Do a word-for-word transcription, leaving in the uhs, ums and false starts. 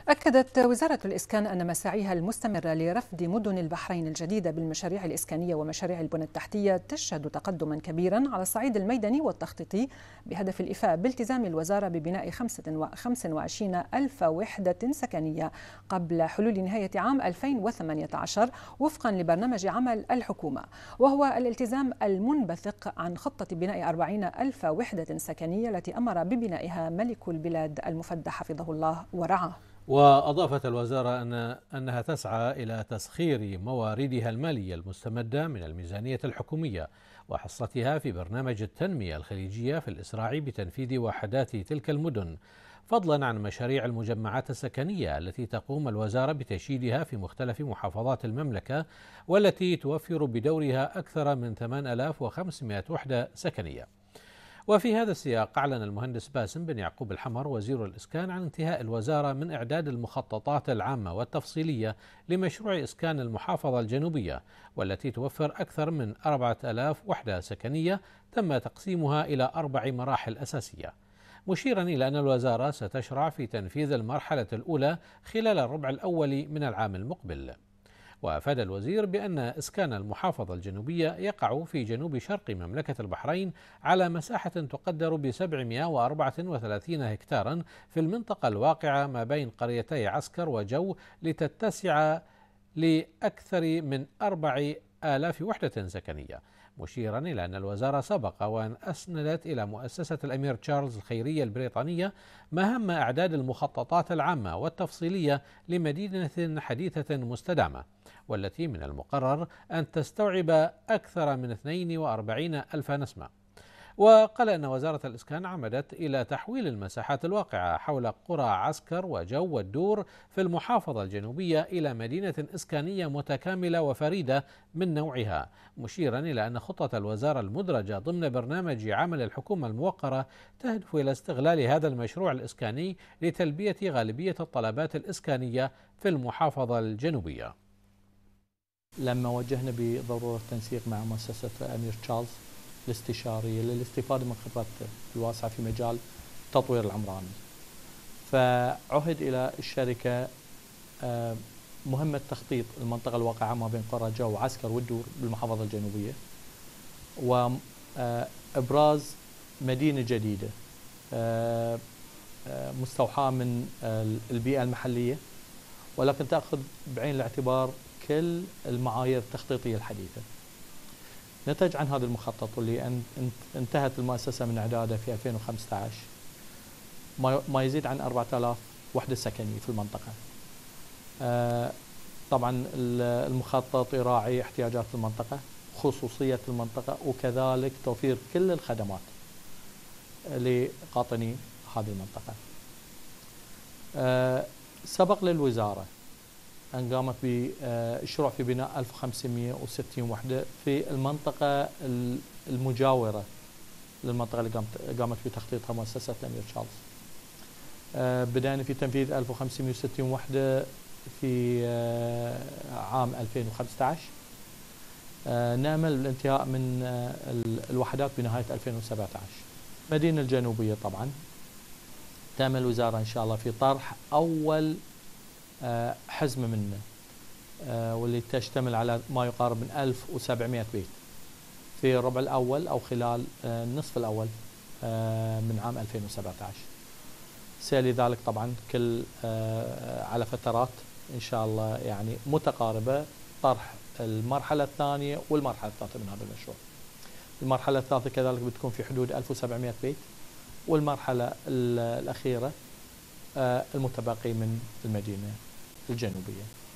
أكدت وزارة الإسكان أن مساعيها المستمرة لرفد مدن البحرين الجديدة بالمشاريع الإسكانية ومشاريع البنى التحتية تشهد تقدما كبيرا على الصعيد الميداني والتخطيطي بهدف الإفاء بالتزام الوزارة ببناء خمسة وعشرين ألف وحدة سكنية قبل حلول نهاية عام ألفين وثمانية عشر وفقا لبرنامج عمل الحكومة، وهو الالتزام المنبثق عن خطة بناء أربعين ألف وحدة سكنية التي أمر ببنائها ملك البلاد المفدى حفظه الله ورعاه. وأضافت الوزارة أن أنها تسعى إلى تسخير مواردها المالية المستمدة من الميزانية الحكومية وحصتها في برنامج التنمية الخليجية في الإسراع بتنفيذ وحدات تلك المدن، فضلا عن مشاريع المجمعات السكنية التي تقوم الوزارة بتشييدها في مختلف محافظات المملكة، والتي توفر بدورها أكثر من ثمانية آلاف وخمسمائة وحدة سكنية. وفي هذا السياق أعلن المهندس باسم بن يعقوب الحمر وزير الإسكان عن انتهاء الوزارة من إعداد المخططات العامة والتفصيلية لمشروع إسكان المحافظة الجنوبية، والتي توفر أكثر من أربعة آلاف وحدة سكنية تم تقسيمها إلى أربع مراحل أساسية، مشيرا إلى أن الوزارة ستشرع في تنفيذ المرحلة الأولى خلال الربع الأول من العام المقبل. وأفاد الوزير بأن إسكان المحافظة الجنوبية يقع في جنوب شرق مملكة البحرين على مساحة تقدر ب سبعمائة وأربعة وثلاثين هكتارا في المنطقة الواقعة ما بين قريتي عسكر وجو، لتتسع لأكثر من أربع آلاف وحدة سكنية، مشيرا إلى أن الوزارة سبق وأن أسندت إلى مؤسسة الأمير تشارلز الخيرية البريطانية مهام إعداد المخططات العامة والتفصيلية لمدينة حديثة مستدامة، والتي من المقرر أن تستوعب أكثر من اثنين وأربعين ألف نسمة. وقال أن وزارة الإسكان عمدت إلى تحويل المساحات الواقعة حول قرى عسكر وجو والدور في المحافظة الجنوبية إلى مدينة إسكانية متكاملة وفريدة من نوعها، مشيرا إلى أن خطة الوزارة المدرجة ضمن برنامج عمل الحكومة الموقرة تهدف إلى استغلال هذا المشروع الإسكاني لتلبية غالبية الطلبات الإسكانية في المحافظة الجنوبية. لما وجهنا بضرورة التنسيق مع مؤسسة الأمير تشارلز الاستشارية للاستفادة من خبرته الواسعة في مجال التطوير العمراني، فعهد إلى الشركة مهمة تخطيط المنطقة الواقعة ما بين قرى جو وعسكر والدور بالمحافظة الجنوبية، وإبراز مدينة جديدة مستوحاة من البيئة المحلية، ولكن تأخذ بعين الاعتبار كل المعايير التخطيطية الحديثة. نتج عن هذا المخطط واللي انتهت المؤسسة من إعداده في ألفين وخمسة عشر ما يزيد عن أربعة آلاف وحدة سكنية في المنطقة. طبعا المخطط يراعي احتياجات المنطقة، خصوصية المنطقة، وكذلك توفير كل الخدمات لقاطني هذه المنطقة. سبق للوزارة أن قامت بالشروع في بناء ألف وخمسمائة وستين وحدة في المنطقة المجاورة للمنطقة اللي قامت بتخطيطها مؤسسة الأمير تشارلز. بدأنا في تنفيذ ألف وخمسمائة وستين وحدة في عام ألفين وخمسة عشر، نأمل الانتهاء من الوحدات بنهاية ألفين وسبعة عشر. المدينة الجنوبية طبعا تأمل الوزارة إن شاء الله في طرح أول حزمة منه، واللي تشتمل على ما يقارب من ألف وسبعمائة بيت في الربع الأول أو خلال النصف الأول من عام ألفين وسبعة عشر. سيلي ذلك طبعا كل على فترات إن شاء الله يعني متقاربة طرح المرحلة الثانية والمرحلة الثالثة من هذا المشروع. المرحلة الثالثة كذلك بتكون في حدود ألف وسبعمائة بيت، والمرحلة الأخيرة المتبقي من المدينة الجنوبية.